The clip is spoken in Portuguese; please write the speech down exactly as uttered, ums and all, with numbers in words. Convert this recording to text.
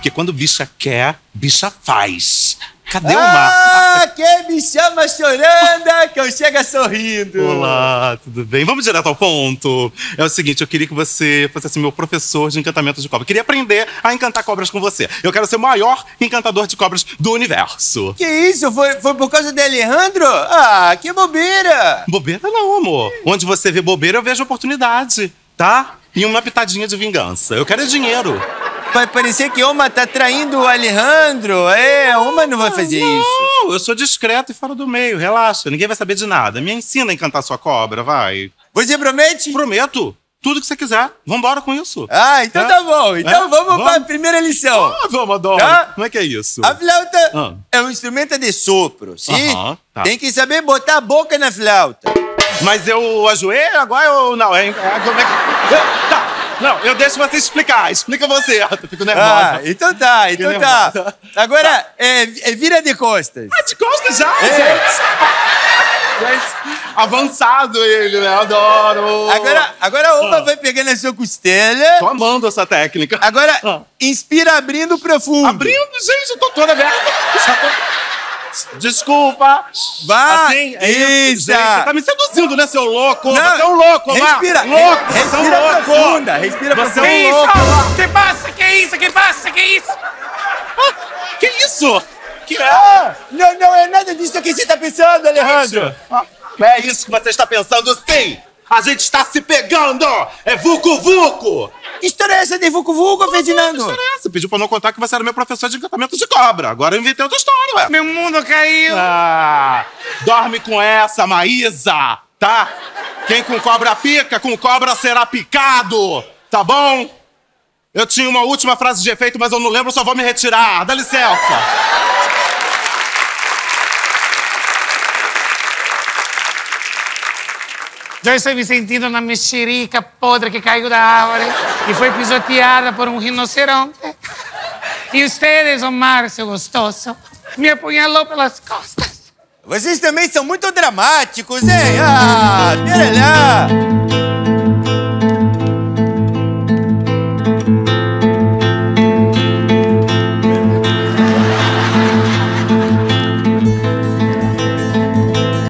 Porque quando bicha quer, bicha faz. Cadê o Ah, mar? quem me chama chorando, que eu chego sorrindo. Olá, tudo bem? Vamos direto ao ponto. É o seguinte, eu queria que você fosse assim, meu professor de encantamento de cobra. Eu queria aprender a encantar cobras com você. Eu quero ser o maior encantador de cobras do universo. Que isso? Foi, foi por causa de Alejandro? Ah, que bobeira. Bobeira não, amor. Onde você vê bobeira, eu vejo oportunidade, tá? E uma pitadinha de vingança. Eu quero é dinheiro. Vai parecer que Oma tá traindo o Alejandro. É, Oma não vai fazer não, isso. Não, eu sou discreto e fora do meio. Relaxa, ninguém vai saber de nada. Me ensina a encantar sua cobra, vai. Você promete? Prometo. Tudo que você quiser. Vambora com isso. Ah, então é? tá bom. Então é? vamos, vamos para a primeira lição. Ah, vamos, adoro. Tá? Como é que é isso? A flauta ah. é um instrumento de sopro, sim? Aham, tá. Tem que saber botar a boca na flauta. Mas eu ajoelho agora ou não? É, é, como é que... Tá. Não, eu deixo você explicar. Explica você. Eu fico nervosa. Ah, então tá, então Fico tá. nervosa. Agora, Tá. É, é vira de costas. Ah, de costas já, É. gente. Mas avançado ele, né? Adoro. Agora, agora a Oma Ah. vai pegar na sua costela. Tô amando essa técnica. Agora, Ah. inspira abrindo profundo. Abrindo, gente, eu tô toda aberta. Já tô... Desculpa. Vai. Assim, é isso, Isso. gente. Você tá me seduzindo, né, seu louco? Não. Você é um louco, Omar. Respira. Louco, Respira você é um louco. profunda. Respira Você profunda. é um louco. Que passa? Que isso? Que passa? Que isso? Ah, que isso? Que é? Ah, não, não é nada disso que você tá pensando, Alejandro. Ah, é isso que você está pensando, sim. A gente está se pegando. É vucu-vucu. Que história é essa de Vucu Vucu, Ferdinando? Você pediu pra eu não contar que você era meu professor de encantamento de cobra. Agora eu inventei outra história, ué. Meu mundo caiu. Ah, dorme com essa, Maísa, tá? Quem com cobra pica, com cobra será picado, tá bom? Eu tinha uma última frase de efeito, mas eu não lembro, só vou me retirar. Dá licença. Eu estou me sentindo uma mexerica podre que caiu da árvore e foi pisoteada por um rinoceronte. E ustedes, Omar, seu gostoso, me apunhalou pelas costas. Vocês também são muito dramáticos, hein? Ah, pera lá.